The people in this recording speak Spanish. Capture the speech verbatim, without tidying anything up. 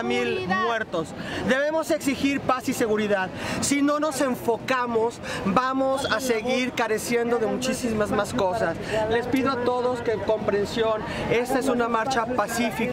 mil muertos. Debemos exigir paz y seguridad. Si no nos enfocamos, vamos a seguir careciendo de muchísimas más cosas. Les pido a todos que comprensión. Esta es una marcha pacífica.